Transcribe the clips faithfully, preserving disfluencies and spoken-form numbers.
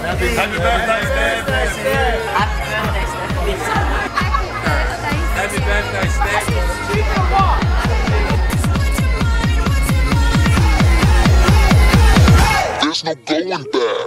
Happy birthday, Steph. Happy birthday, Steph. Happy birthday, Steph. There's no going back.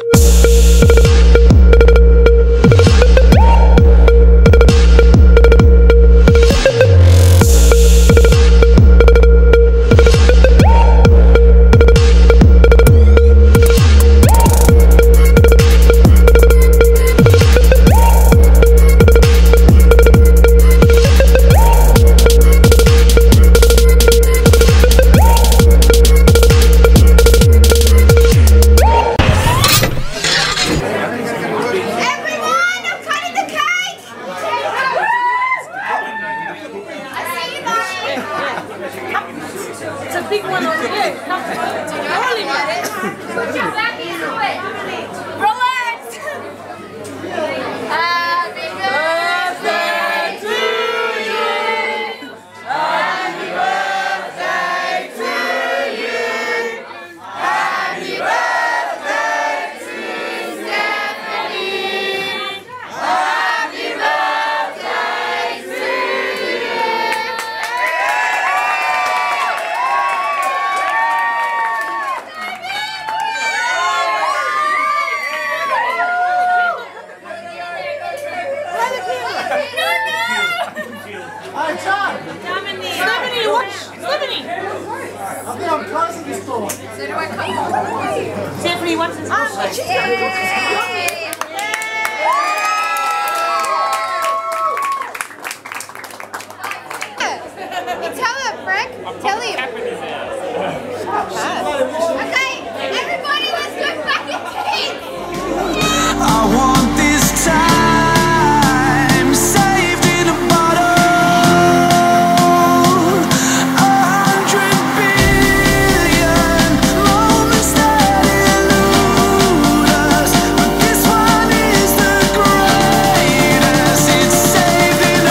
It's a big one over here. Holy man. Put your back into it. Relax. Happy birthday to you. Happy birthday to you. Happy birthday to Stephanie. Happy birthday to you. Stephanie, watch! Stephanie! I think I'm closing this door. So do I come on? Stephanie, watch this. Ah, watch it! Tell her, Frank. Tell him. Okay, everybody, let's go back in teams. I want this time saved in a bottle. A hundred billion moments that elude us, but this one is the greatest. It's saved in a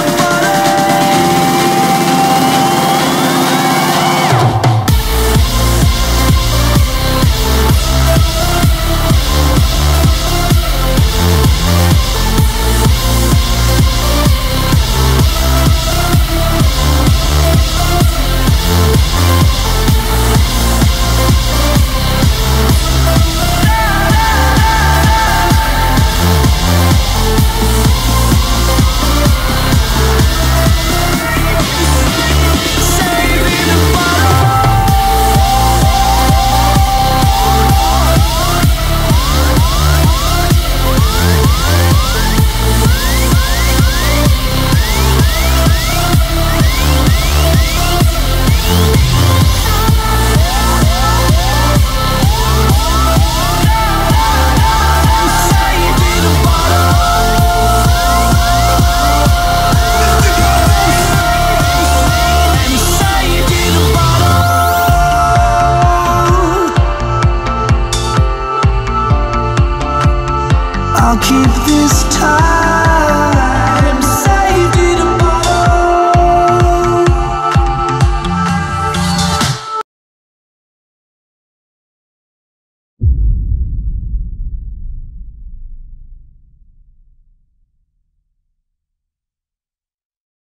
I'll keep this time.